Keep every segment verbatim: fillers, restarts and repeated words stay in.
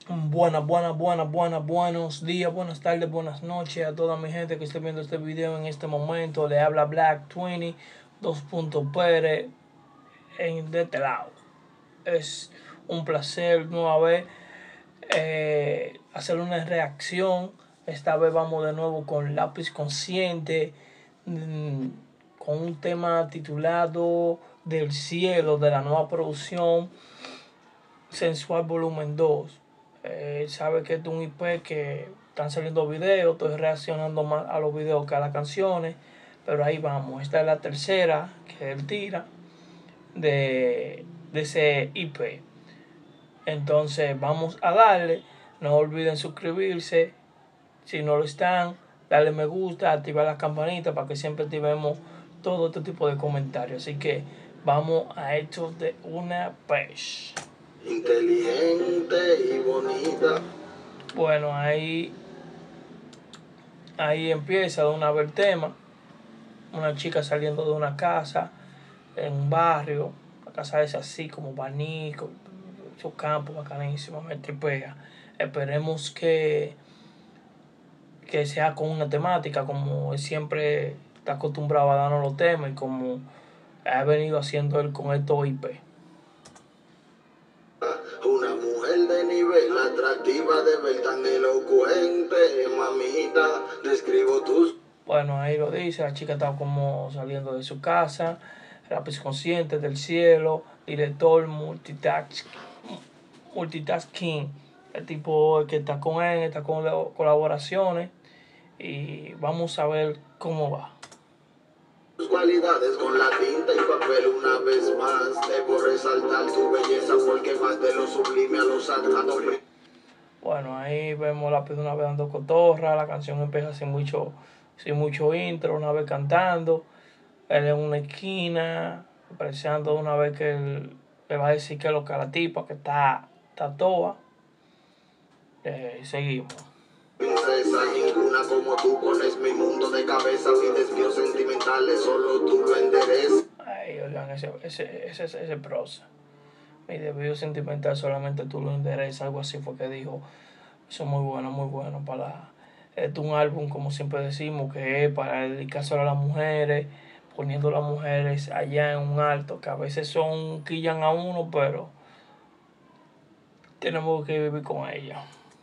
Buenas, buenas, buenas, buenas, buenos días, buenas tardes, buenas noches a toda mi gente que esté viendo este video en este momento. Le habla Black veinte, dos puntos Pérez, en, de este lado. Es un placer nueva vez eh, hacer una reacción. Esta vez vamos de nuevo con Lápiz Consciente, mmm, con un tema titulado Del Cielo, de la nueva producción Sensual Volumen dos. Eh, sabe que es un I P que están saliendo videos, estoy reaccionando más a los videos que a las canciones, pero ahí vamos. Esta es la tercera que él tira de, de ese I P. Entonces vamos a darle, no olviden suscribirse, si no lo están, darle me gusta, activar la campanita para que siempre activemos todo este tipo de comentarios. Así que vamos a esto de una vez. Inteligente y bonita. Bueno, ahí, ahí empieza de una vez el tema. Una chica saliendo de una casa en un barrio. La casa es así como abanico, su campo bacanísimo, me tripea. Esperemos que, que sea con una temática, como él siempre está acostumbrado a darnos los temas y como ha venido haciendo él con estos I P. Una mujer de nivel atractiva, de ver tan elocuente, mamita, describo tus... Bueno, ahí lo dice, la chica está como saliendo de su casa, lápiz consciente del cielo, director, multitask, multitasking, el tipo que está con él, está con colaboraciones y vamos a ver cómo va. Tus cualidades con la tinta y papel una vez más. Debo resaltar tu belleza porque más de lo sublime a lo sagrado. Bueno, ahí vemos lápiz una vez dando cotorra, la canción empieza sin mucho, sin mucho intro, una vez cantando, él en una esquina, apreciando una vez que él le va a decir que lo que la tipa, que está, está toda. Eh, seguimos. Princesa, ninguna como tú, pones mi mundo de cabeza. Mis desvíos sentimentales solo tú lo enderezas. Ay, oigan, ese, ese, ese, ese prosa. Mi desvío sentimental solamente tú lo enderezas, algo así fue que dijo. Eso es muy bueno, muy bueno para... Este es un álbum, como siempre decimos, que es para dedicárselo a las mujeres, poniendo a las mujeres allá en un alto, que a veces son, quillan a uno, pero tenemos que vivir con ellas.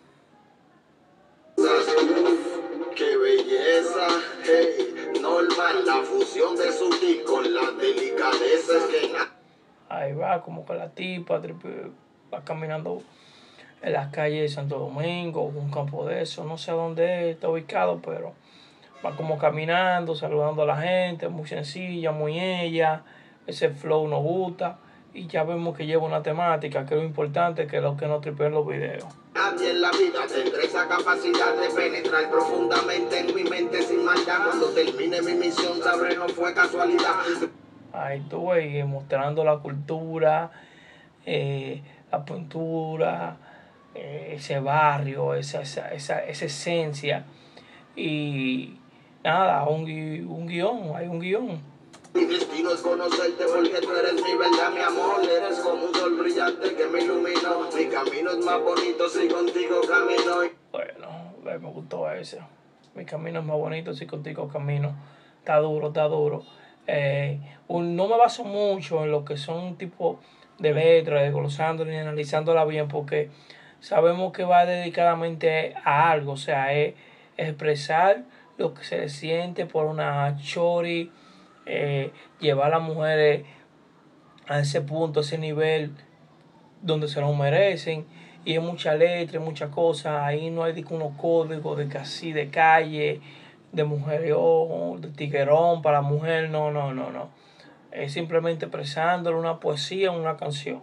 ¡Qué belleza! Hey, normal, la fusión de su ti con la delicadeza es que na... Ahí va, como que la tipa va caminando en las calles de Santo Domingo, un campo de eso, no sé dónde está ubicado, pero va como caminando, saludando a la gente, muy sencilla, muy ella, ese flow nos gusta y ya vemos que lleva una temática, que es lo importante, que es lo que nos tripean los videos. Nadie en la vida tendré esa capacidad de penetrar profundamente en mi mente sin maldad. Cuando termine mi misión sabré no fue casualidad. Ahí tú ves, mostrando la cultura, eh, la pintura, eh, ese barrio, esa, esa, esa, esa esencia. Y nada, un, gui, un guión, hay un guión. Mi destino es conocerte porque tú eres mi verdad, mi amor. Eres como un sol brillante que me iluminó. Mi camino es más bonito si contigo camino. Bueno, me gustó ese. Mi camino es más bonito si contigo camino. Está duro, está duro. Eh, un, no me baso mucho en lo que son tipo de letras, desglosándola y analizándola bien, porque sabemos que va dedicadamente a algo, o sea, es, es expresar lo que se le siente por una chori, eh, llevar a las mujeres a ese punto, a ese nivel donde se lo merecen. Y hay mucha letra, muchas cosas. Ahí no hay unos códigos de casi de calle, de mujerón, de tiguerón para la mujer. No, no, no, no. Es simplemente expresándole una poesía, una canción.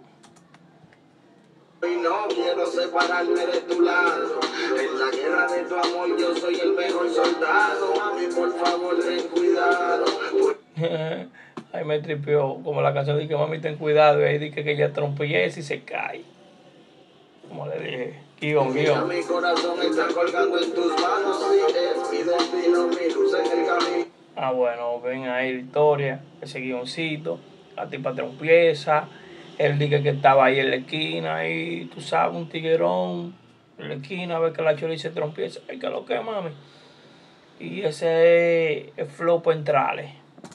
Y no quiero separarme de tu lado. En la guerra de tu amor yo soy el mejor soldado. Mami, por favor, ten cuidado. Ahí me tripió, como la canción de que mami ten cuidado. Y ahí dice que ella trompieza y se cae. Como le dije, guión, guión. Mi corazón está colgando en tus manos. Sí, es mi destino, mi luz en el camino. Ah, bueno, ven ahí la historia, ese guioncito, la tipa trompieza, él dice que estaba ahí en la esquina y tú sabes, un tiguerón, en la esquina, a ver que la choli se trompieza. Ay, que lo que, mami. Y ese es el flow para entrarle.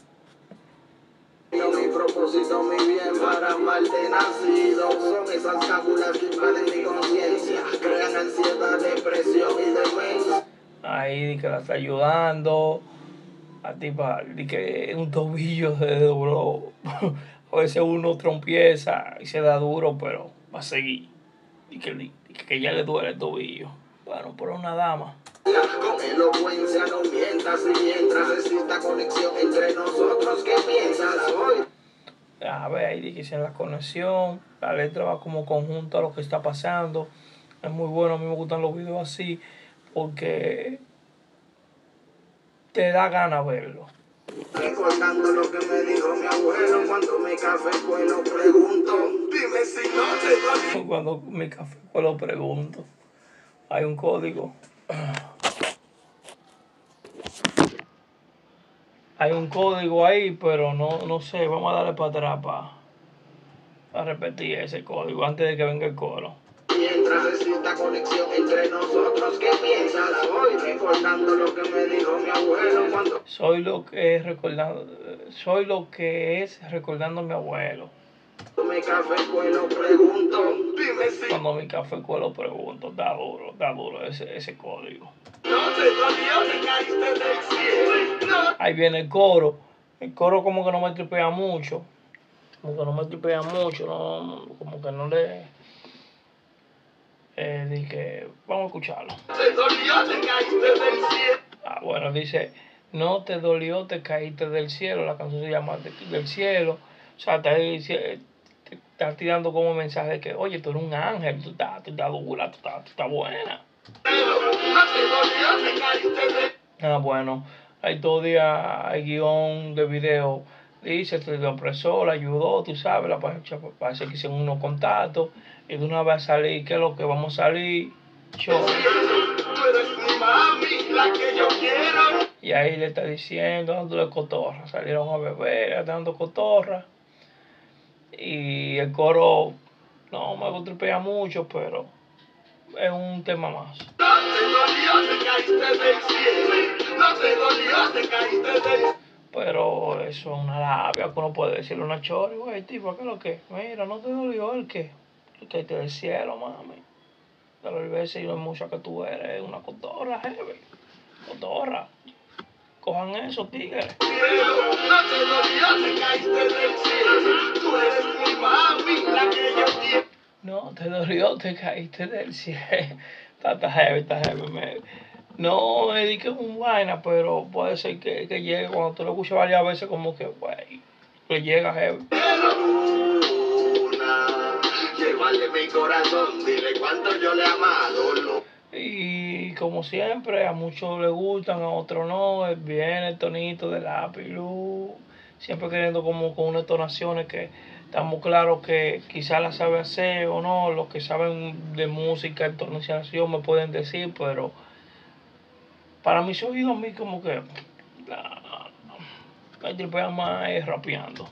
Mi propósito, mi bien para amarte nacido. Son esas cábulas que invaden mi conciencia, crean ansiedad, depresión y demencia. Ahí di que la está ayudando. A ti pa, di que un tobillo se dobló. A veces uno trompieza y se da duro, pero va a seguir. Y que, di que ya le duele el tobillo. Bueno, pero una dama. Con elocuencia no mientas y mientras exista conexión entre nosotros, ¿qué piensas hoy? A ver, ahí dice la conexión, la letra va como conjunto a lo que está pasando. Es muy bueno, a mí me gustan los videos así porque te da ganas verlo. Recordando lo que me dijo mi abuelo cuando mi café fue, lo pregunto, dime si no te doy. Cuando mi café fue, lo pregunto. Hay un código. Hay un código ahí, pero no, no sé, vamos a darle para atrás para, para repetir ese código antes de que venga el coro. Mientras exista conexión entre nosotros, ¿qué piensas hoy? Recordando lo que me dijo mi abuelo cuando... Soy lo que es recordando, soy lo que es recordando a mi abuelo. Mi café fue, lo pregunto, dime si... Cuando mi café fue, lo pregunto, está duro, está duro ese, ese código. No te dolió, te caíste del cielo. No. Ahí viene el coro. El coro como que no me tripea mucho. Como que no me tripea mucho, no, como que no le... Eh, dije, vamos a escucharlo. Te dolió, te caíste del cielo. Ah, bueno, dice, no te dolió, te caíste del cielo. La canción se llama Del Cielo. O sea, está, te está tirando como mensaje de que, oye, tú eres un ángel, tú estás, tú estás dura, tú estás, tú estás buena. No te dolió, te caíste del... Ah, bueno, hay todo día, hay guión de video. Dice, te lo apresó, la ayudó, tú sabes, la parece que hicieron unos contactos. Y de una vez a salir, ¿qué es lo que vamos a salir? Show. Tú eres mi mami, la que yo quiero. Y ahí le está diciendo, dándole cotorra. Salieron a beber, dando cotorra. Y el coro no me tripea mucho, pero es un tema más. No te dolió, te caíste del cielo. No te dolió, te caíste del... Pero eso es una labia que uno puede decirle a una chori, güey, tipo, ¿qué es lo que? Mira, no te dolió el que, el que te del cielo, mami. Pero el veces y lo mucho que tú eres, una cotorra, heavy. Cotorra. Cojan eso, tigres. No te dolió, te caíste del cielo. Tú eres mi mami, la que yo quiero. No te dolió, te caíste del cielo. Está, está heavy, está heavy. Me... No es que es un vaina, pero puede ser que, que llegue cuando tú lo escuchas varias veces, como que, güey, le llega heavy. Una, llévale mi corazón, dile cuánto yo le he amado. No. Y como siempre, a muchos les gustan, a otros no. Viene el tonito de lápiz luz, siempre queriendo como con unas tonaciones que estamos claros que quizás las sabe hacer o no. Los que saben de música, entonación me pueden decir, pero para mis oídos a mí como que me tripea más es rapeando.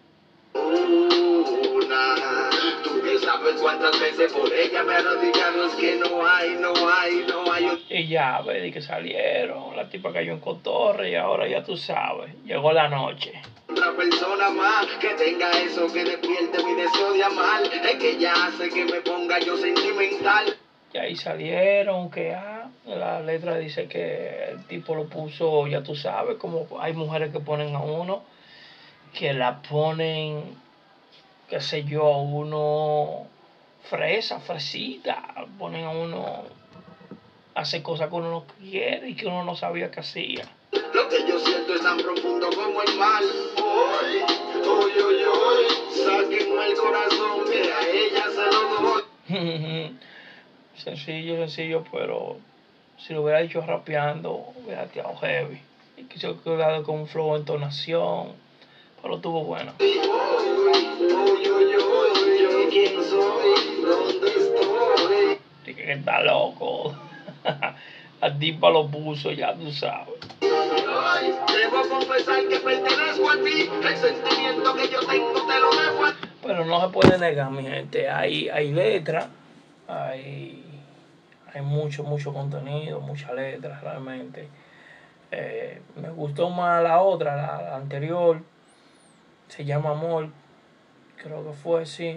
Una, tú que sabes cuántas veces por ella me arrodillaron, es que no hay, no hay, no hay. Y ya, ves, que salieron, la tipa cayó en cotorre y ahora ya tú sabes, llegó la noche. Otra persona más que tenga eso, que despierte mi deseo de amar, es que ya hace que me ponga yo sentimental. Y ahí salieron, que ah, la letra dice que el tipo lo puso, ya tú sabes, como hay mujeres que ponen a uno, que la ponen, qué sé yo, a uno fresa, fresita, ponen a uno a hacer cosas que uno no quiere y que uno no sabía que hacía. Lo que yo siento es tan profundo como el mar. Hoy, hoy, hoy, hoy, sáquenme el corazón que a ella se lo doy. Sencillo, sencillo, pero si lo hubiera dicho rapeando, hubiera quedado heavy. Y quiso quedar con un flow, entonación, pero estuvo bueno. Hoy, hoy, hoy, hoy, yo quién soy, dónde estoy. Dije que está loco. La tipa lo puso, ya tú sabes. Hoy, debo confesar que pertenezco a ti, el sentimiento que yo tengo te lo dejo a ti. Pero no se puede negar, mi gente. Hay, hay letra, hay, Hay mucho, mucho contenido, mucha letra realmente. Eh, me gustó más la otra, la, la anterior. Se llama Amor. Creo que fue, sí.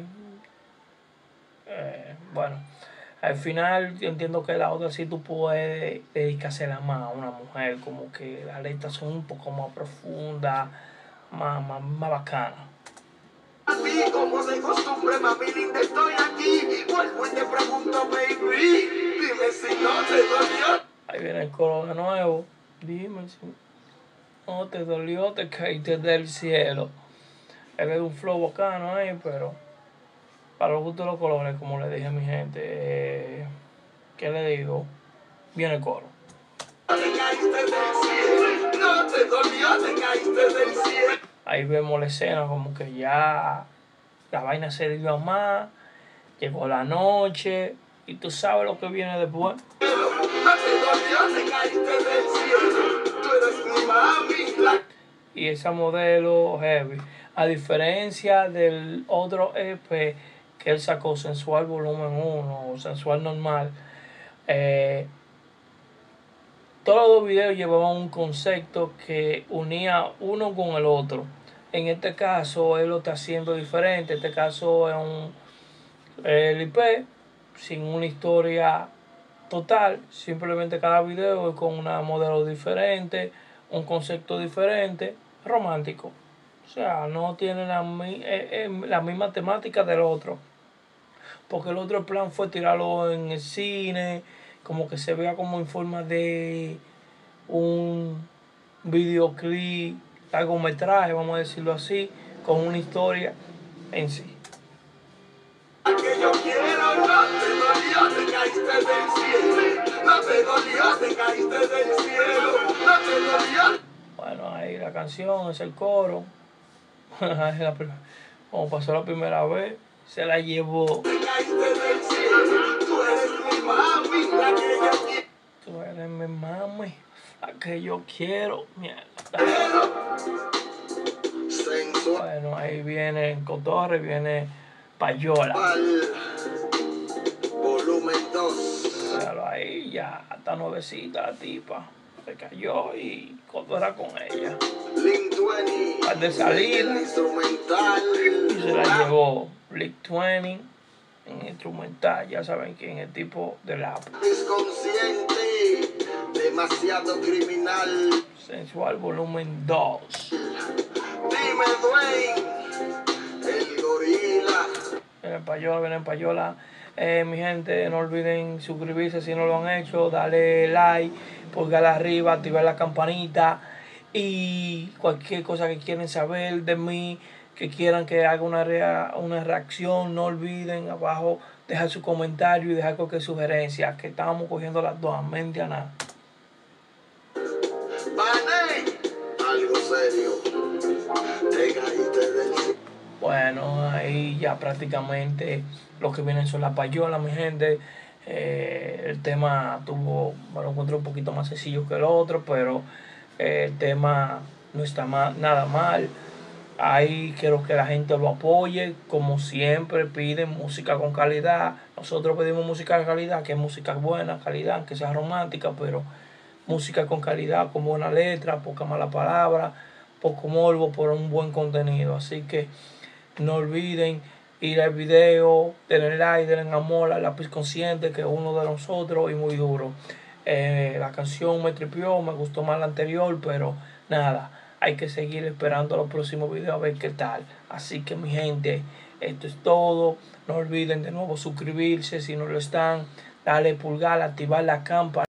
Eh, bueno, al final yo entiendo que la otra sí tú puedes dedicársela más a una mujer, como que las letras son un poco más profundas, más, más, más bacanas. A ti, como de costumbre, mami linda, estoy aquí. Vuelvo y te pregunto, baby, dime si no te dolió. Ahí viene el coro de nuevo. Dime si no te dolió, te caíste del cielo. Él es un flow bacano ahí, pero para los gustos de los colores, como le dije a mi gente, eh, ¿qué le digo? Viene el coro. Te caíste del cielo, no te dolió, te caíste del cielo. Ahí vemos la escena como que ya la vaina se dio más, llegó la noche y tú sabes lo que viene después. No te dolió, te caíste del cielo, tú eres mi mami. La... Y esa modelo heavy, a diferencia del otro E P que él sacó, Sensual Volumen uno o Sensual Normal, eh, todos los videos llevaban un concepto que unía uno con el otro. En este caso él lo está haciendo diferente. En este caso es un el I P sin una historia total. Simplemente cada video es con una modelo diferente, un concepto diferente, romántico. O sea, no tiene la, eh, eh, la misma temática del otro. Porque el otro plan fue tirarlo en el cine, como que se vea como en forma de un videoclip, largometraje, vamos a decirlo así, con una historia en sí. Que yo quiero, no te dolió, te caíste del cielo, no te dolió, te caíste del cielo, no te dolió. Bueno, ahí la canción es el coro. Como pasó la primera vez, se la llevó. Te caíste del cielo, tú eres mi mami, la que yo quiero. Tú eres mi mami, la que yo quiero. Mierda. Sensual. Bueno, ahí viene Cotorre, viene Payola. Volumen dos. Míralo ahí, ya está nuevecita la tipa. Se cayó y Cotorra con ella. Link veinte. Al de salida. Instrumental. Y se la llevó Blink veinte en instrumental. Ya saben quién es el tipo de la Inconsciente. Demasiado criminal. Sensual Volumen dos. Dime, Dwayne. El gorila. Viene Payola, viene Payola. Eh, mi gente, no olviden suscribirse si no lo han hecho, darle like, pulgar arriba, activar la campanita y cualquier cosa que quieran saber de mí, que quieran que haga una, rea una reacción, no olviden abajo dejar su comentario y dejar cualquier sugerencia, que estamos cogiendo las dos, mente a nada. Vale, algo serio. Te caíste del cielo. Bueno, ahí ya prácticamente lo que vienen son las payolas, mi gente. Eh, el tema tuvo, me lo encontré un poquito más sencillo que el otro, pero eh, el tema no está mal, nada mal. Ahí quiero que la gente lo apoye, como siempre piden música con calidad. Nosotros pedimos música de calidad, que es música buena, calidad, que sea romántica, pero música con calidad, con buena letra, poca mala palabra, poco morbo, por un buen contenido. Así que no olviden ir al video, denle like, denle amor al lápiz consciente, que es uno de nosotros y muy duro. Eh, la canción me tripió, me gustó más la anterior, pero nada, hay que seguir esperando los próximos videos a ver qué tal. Así que mi gente, esto es todo. No olviden de nuevo suscribirse si no lo están, darle pulgar, activar la campana.